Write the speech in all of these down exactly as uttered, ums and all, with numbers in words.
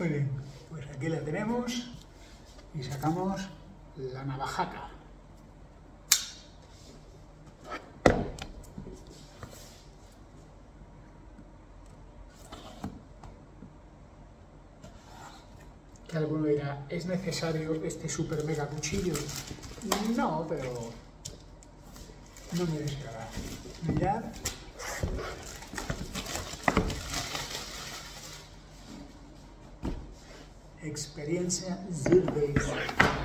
Muy bien, pues aquí la tenemos y sacamos la navajaca. Que alguno dirá, ¿es necesario este super mega cuchillo? No, pero no me desagrada. Mirad. Experiencia Zerbase.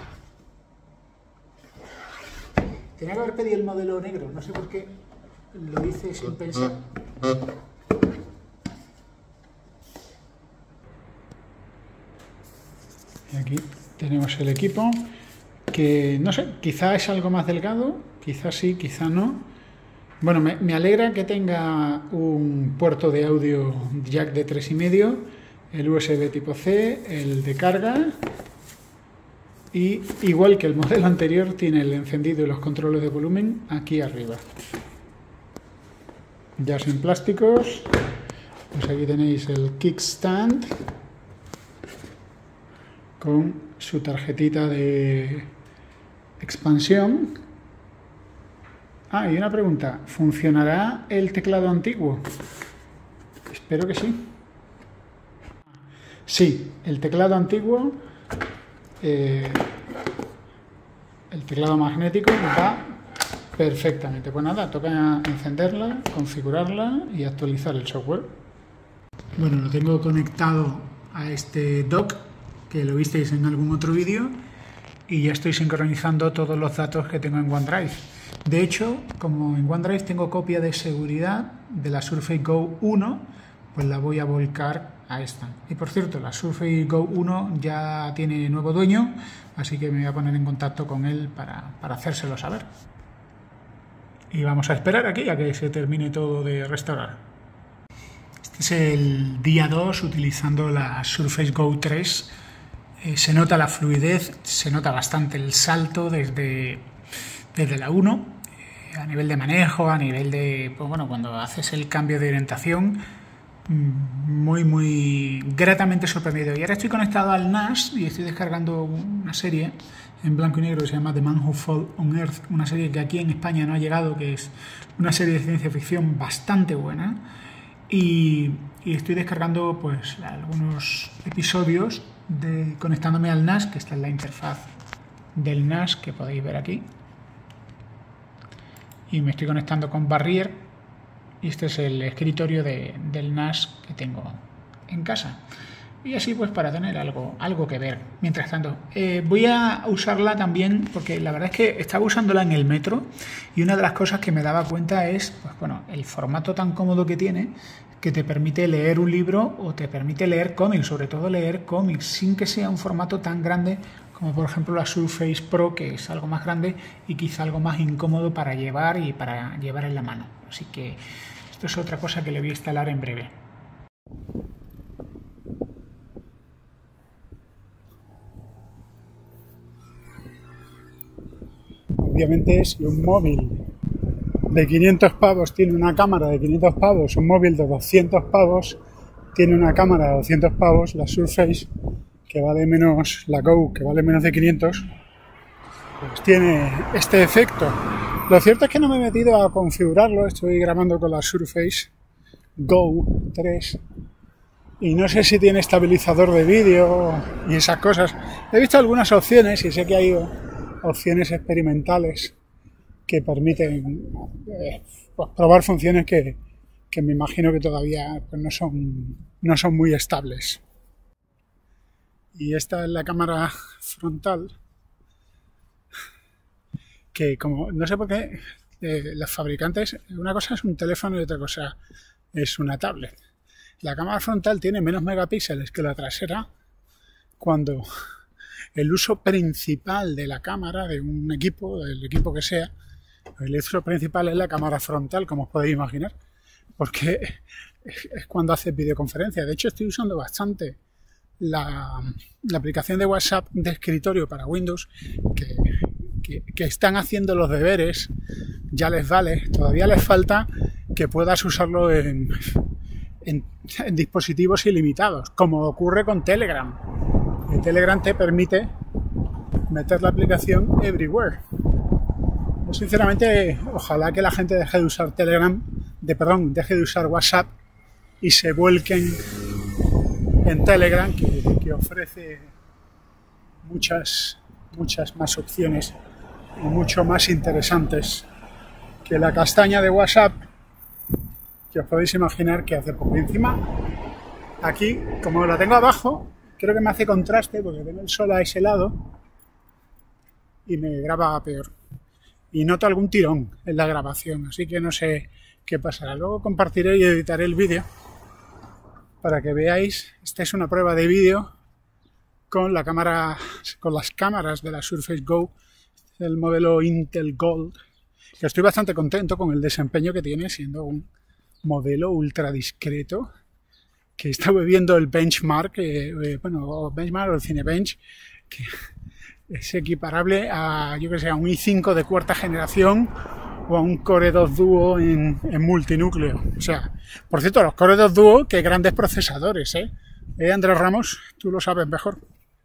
Tenía que haber pedido el modelo negro, no sé por qué lo hice sin pensar. Y aquí tenemos el equipo, que no sé, quizá es algo más delgado, quizá sí, quizá no. Bueno, me, me alegra que tenga un puerto de audio jack de tres y medio, el U S B tipo C, el de carga, y igual que el modelo anterior tiene el encendido y los controles de volumen aquí arriba. Ya sin plásticos, pues aquí tenéis el kickstand con su tarjetita de expansión. Ah, y una pregunta, ¿funcionará el teclado antiguo? Espero que sí. Sí, el teclado antiguo, eh, el teclado magnético va perfectamente. Pues nada, toca encenderla, configurarla y actualizar el software. Bueno, lo tengo conectado a este dock, que lo visteis en algún otro vídeo, y ya estoy sincronizando todos los datos que tengo en OneDrive. De hecho, como en OneDrive tengo copia de seguridad de la Surface Go uno, pues la voy a volcar a esta. Y por cierto, la Surface Go uno ya tiene nuevo dueño, así que me voy a poner en contacto con él para, para hacérselo saber. Y vamos a esperar aquí a que se termine todo de restaurar. Este es el día dos utilizando la Surface Go tres. Eh, se nota la fluidez, se nota bastante el salto desde, desde la uno, eh, a nivel de manejo, a nivel de, pues bueno, cuando haces el cambio de orientación, muy, muy gratamente sorprendido. Y ahora estoy conectado al N A S y estoy descargando una serie en blanco y negro que se llama The Man Who Fell on Earth, una serie que aquí en España no ha llegado, que es una serie de ciencia ficción bastante buena. Y, y estoy descargando pues algunos episodios de, conectándome al N A S, que esta es la interfaz del N A S que podéis ver aquí, y me estoy conectando con Barrier, y este es el escritorio de, del N A S que tengo en casa, y así pues para tener algo, algo que ver. Mientras tanto, eh, voy a usarla también porque la verdad es que estaba usándola en el metro, y una de las cosas que me daba cuenta es pues bueno, el formato tan cómodo que tiene, que te permite leer un libro o te permite leer cómics, sobre todo leer cómics, sin que sea un formato tan grande como por ejemplo la Surface Pro, que es algo más grande y quizá algo más incómodo para llevar y para llevar en la mano. Así que esto es otra cosa que le voy a instalar en breve. Obviamente, si un móvil de quinientos pavos tiene una cámara de quinientos pavos, un móvil de doscientos pavos tiene una cámara de doscientos pavos, la Surface, que vale menos, la Go, que vale menos de quinientos, pues tiene este efecto. Lo cierto es que no me he metido a configurarlo, estoy grabando con la Surface Go tres y no sé si tiene estabilizador de vídeo y esas cosas. He visto algunas opciones y sé que hay opciones experimentales que permiten eh, pues, probar funciones que, que me imagino que todavía pues, no son, no son muy estables. Y esta es la cámara frontal, que como no sé por qué eh, los fabricantes, una cosa es un teléfono y otra cosa es una tablet. La cámara frontal tiene menos megapíxeles que la trasera, cuando el uso principal de la cámara de un equipo, del equipo que sea, el uso principal es la cámara frontal, como os podéis imaginar, porque es cuando haces videoconferencia. De hecho, estoy usando bastante la, la aplicación de WhatsApp de escritorio para Windows, que, que, que están haciendo los deberes, ya les vale, todavía les falta que puedas usarlo en, en, en dispositivos ilimitados, como ocurre con Telegram. Y Telegram te permite meter la aplicación everywhere. Yo, sinceramente, ojalá que la gente deje de usar Telegram, de perdón, deje de usar WhatsApp y se vuelquen en Telegram, que, que ofrece muchas, muchas más opciones y mucho más interesantes que la castaña de WhatsApp, que os podéis imaginar que hace poco. Y encima, aquí, como la tengo abajo, creo que me hace contraste porque tengo el sol a ese lado y me graba peor. Y noto algún tirón en la grabación, así que no sé qué pasará. Luego compartiré y editaré el vídeo para que veáis. Esta es una prueba de vídeo con la cámara, con las cámaras de la Surface Go, el modelo Intel Gold, que estoy bastante contento con el desempeño que tiene, siendo un modelo ultra discreto, que estaba viendo el benchmark, eh, eh, bueno, benchmark o el Cinebench, que es equiparable a, yo que sé, a un i cinco de cuarta generación o a un Core dos Duo en, en multinúcleo. O sea, por cierto, los Core dos Duo, qué grandes procesadores, ¿eh? ¿Eh, Andrés Ramos? Tú lo sabes mejor.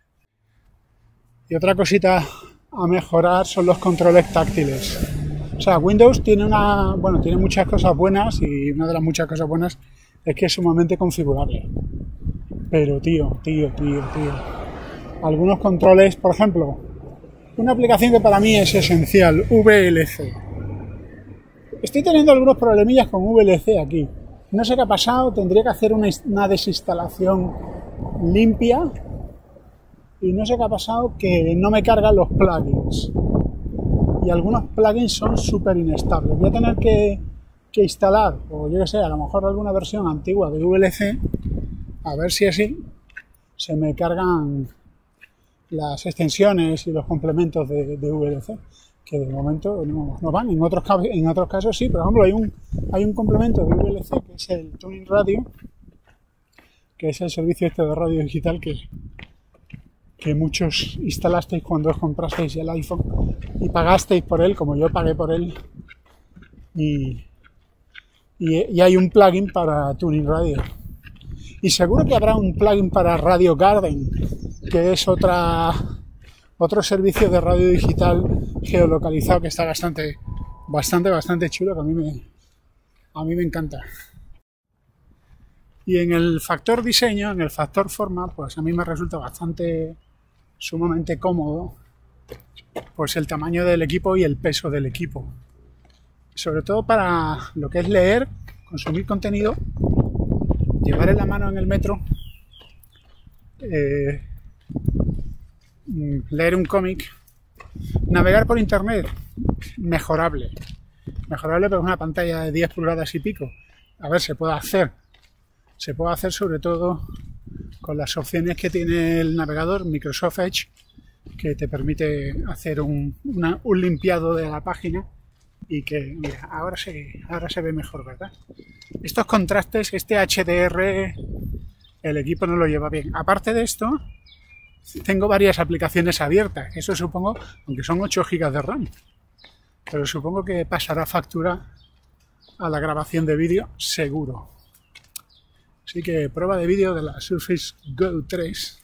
Y otra cosita a mejorar son los controles táctiles. O sea, Windows tiene una, bueno, tiene muchas cosas buenas, y una de las muchas cosas buenas es que es sumamente configurable. Pero tío, tío, tío, tío. Algunos controles, por ejemplo, una aplicación que para mí es esencial, V L C. Estoy teniendo algunos problemillas con V L C aquí. No sé qué ha pasado, tendría que hacer una, una desinstalación limpia. Y no sé qué ha pasado, que no me cargan los plugins. Y algunos plugins son súper inestables. Voy a tener que, que instalar, o yo que sé, a lo mejor alguna versión antigua de V L C, a ver si así se me cargan las extensiones y los complementos de, de V L C, que de momento no, no van. En otros, en otros casos sí. Por ejemplo, hay un, hay un complemento de V L C que es el Tuning Radio, que es el servicio este de radio digital que, que muchos instalasteis cuando os comprasteis el iPhone y pagasteis por él, como yo pagué por él, y, y, y hay un plugin para Tuning Radio. Y seguro que habrá un plugin para Radio Garden, que es otra, otro servicio de radio digital geolocalizado que está bastante, bastante, bastante chulo, que a mí me, a mí me encanta. Y en el factor diseño, en el factor forma, pues a mí me resulta bastante, sumamente cómodo, pues el tamaño del equipo y el peso del equipo. Sobre todo para lo que es leer, consumir contenido, llevar en la mano en el metro, eh, leer un cómic, navegar por internet, mejorable. Mejorable, pero es una pantalla de diez pulgadas y pico. A ver, se puede hacer. Se puede hacer sobre todo con las opciones que tiene el navegador Microsoft Edge, que te permite hacer un, una, un limpiado de la página y que, mira, ahora se, ahora se ve mejor, ¿verdad? Estos contrastes, este H D R, el equipo no lo lleva bien. Aparte de esto, tengo varias aplicaciones abiertas. Eso supongo, aunque son ocho gigas de RAM, pero supongo que pasará factura a la grabación de vídeo, seguro. Así que prueba de vídeo de la Surface Go tres.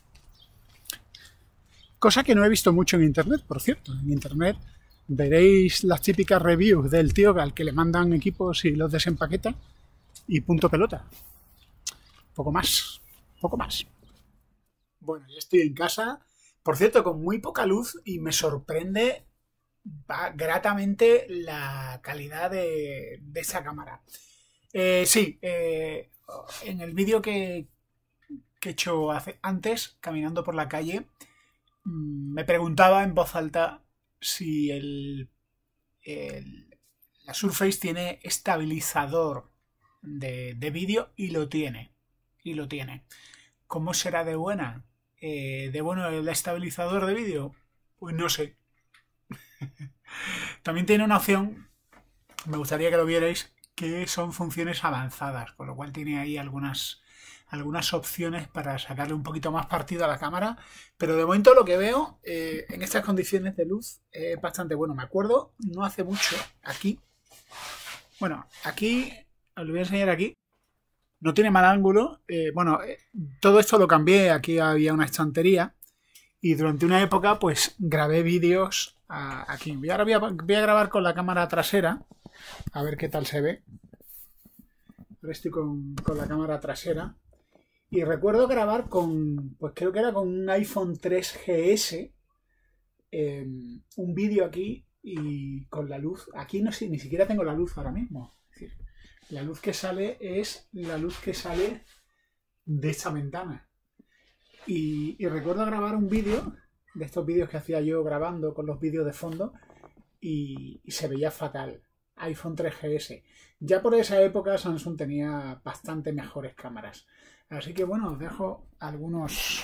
Cosa que no he visto mucho en internet, por cierto. En internet veréis las típicas reviews del tío al que le mandan equipos y los desempaqueta y punto pelota. Poco más, poco más. Bueno, ya estoy en casa, por cierto, con muy poca luz, y me sorprende va, gratamente la calidad de, de esa cámara. Eh, sí, eh, en el vídeo que, que he hecho hace, antes, caminando por la calle, me preguntaba en voz alta si el, el, la Surface tiene estabilizador de, de vídeo, y lo tiene, y lo tiene. ¿Cómo será de buena? Eh, ¿De bueno el estabilizador de vídeo? Pues no sé. También tiene una opción, me gustaría que lo vierais, que son funciones avanzadas, con lo cual tiene ahí algunas, algunas opciones para sacarle un poquito más partido a la cámara, pero de momento lo que veo eh, en estas condiciones de luz es bastante bueno. Me acuerdo, no hace mucho, aquí, bueno, aquí, os lo voy a enseñar aquí, no tiene mal ángulo. Eh, bueno, eh, todo esto lo cambié. Aquí había una estantería. Y durante una época, pues, grabé vídeos a, aquí. Y ahora voy a, voy a grabar con la cámara trasera. A ver qué tal se ve. Ahora estoy con, con la cámara trasera. Y recuerdo grabar con, pues creo que era con un iPhone tres G S. Eh, un vídeo aquí y con la luz. Aquí no sé, ni siquiera tengo la luz ahora mismo. Es decir, la luz que sale es la luz que sale de esta ventana. Y, y recuerdo grabar un vídeo, de estos vídeos que hacía yo grabando con los vídeos de fondo, y, y se veía fatal. iPhone tres G S. Ya por esa época Samsung tenía bastante mejores cámaras. Así que bueno, os dejo algunos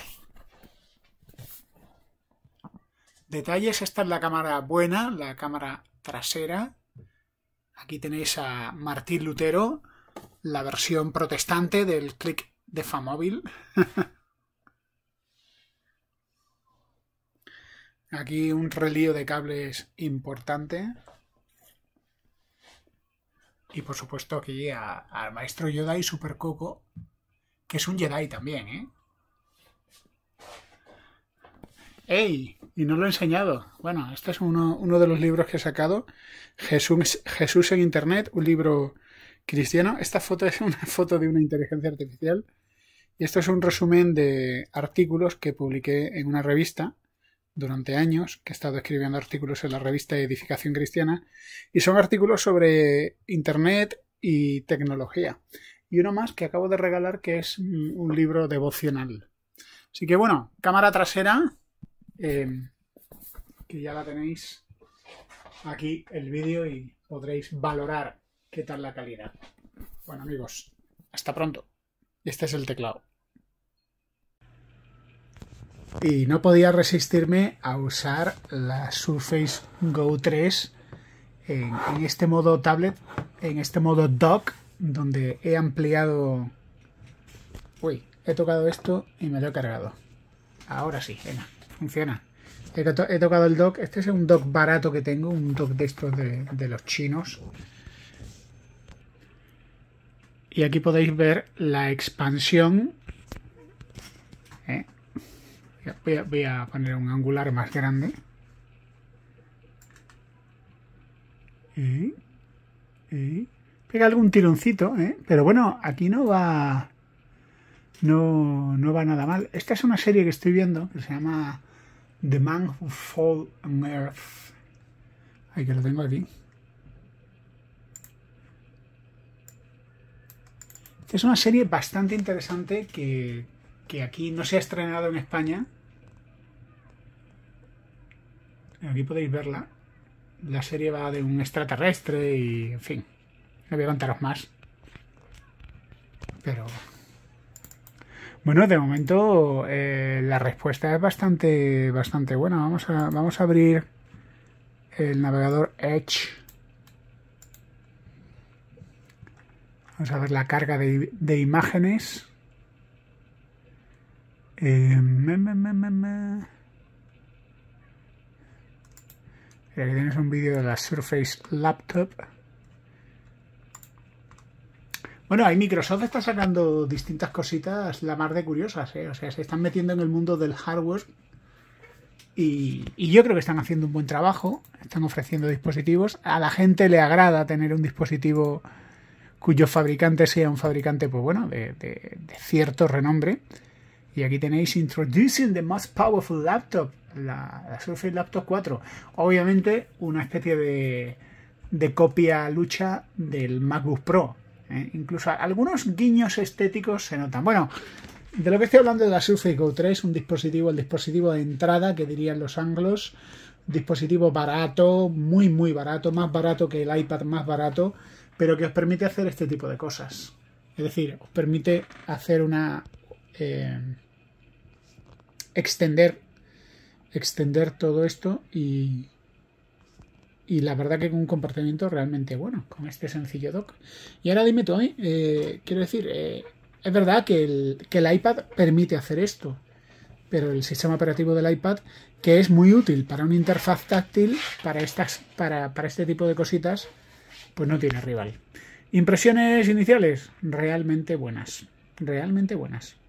detalles. Esta es la cámara buena, la cámara trasera. Aquí tenéis a Martín Lutero, la versión protestante del click de Famóvil. Aquí un relío de cables importante. Y por supuesto aquí al maestro Yoda y Super Coco, que es un Jedi también, ¿eh? ¡Ey! Y no lo he enseñado. Bueno, este es uno, uno de los libros que he sacado. Jesús, Jesús en Internet, un libro cristiano. Esta foto es una foto de una inteligencia artificial. Y esto es un resumen de artículos que publiqué en una revista durante años, que he estado escribiendo artículos en la revista Edificación Cristiana. Y son artículos sobre Internet y tecnología. Y uno más que acabo de regalar, que es un libro devocional. Así que bueno, cámara trasera. Eh, que ya la tenéis aquí el vídeo y podréis valorar qué tal la calidad. Bueno amigos, hasta pronto. Este es el teclado. Y no podía resistirme a usar la Surface Go tres en, en este modo tablet, en este modo dock, donde he ampliado... Uy, he tocado esto y me lo he cargado. Ahora sí, venga. Funciona. He, to he tocado el dock. Este es un dock barato que tengo. Un dock de estos de, de los chinos. Y aquí podéis ver la expansión. ¿Eh? Voy, a, voy a poner un angular más grande. Y, y pega algún tironcito, ¿eh? Pero bueno, aquí no va... No, no va nada mal. Esta es una serie que estoy viendo que se llama The Man Who Fell on Earth. Ay, que lo tengo aquí. Esta es una serie bastante interesante que, que aquí no se ha estrenado en España. Aquí podéis verla. La serie va de un extraterrestre y, en fin, no voy a contaros más. Pero... Bueno, de momento eh, la respuesta es bastante bastante buena. Vamos a, vamos a abrir el navegador Edge. Vamos a ver la carga de, de imágenes. Eh, me, me, me, me, me. Aquí tienes un vídeo de la Surface Laptop. Bueno, ahí Microsoft está sacando distintas cositas la mar de curiosas, ¿eh? O sea, se están metiendo en el mundo del hardware y, y yo creo que están haciendo un buen trabajo, están ofreciendo dispositivos. A la gente le agrada tener un dispositivo cuyo fabricante sea un fabricante, pues bueno, de, de, de cierto renombre. Y aquí tenéis Introducing the Most Powerful Laptop, la, la Surface Laptop cuatro. Obviamente una especie de, de copia lucha del MacBook Pro. ¿Eh? Incluso algunos guiños estéticos se notan. Bueno, de lo que estoy hablando de la Surface Go tres, un dispositivo, el dispositivo de entrada que dirían los anglos, un dispositivo barato, muy muy barato, más barato que el iPad más barato, pero que os permite hacer este tipo de cosas. Es decir, os permite hacer una eh, extender extender todo esto y Y la verdad que con un comportamiento realmente bueno, con este sencillo dock. Y ahora dime tú, eh, quiero decir, eh, es verdad que el, que el iPad permite hacer esto, pero el sistema operativo del iPad, que es muy útil para una interfaz táctil, para, estas, para, para este tipo de cositas, pues no tiene rival. Impresiones iniciales, realmente buenas. Realmente buenas.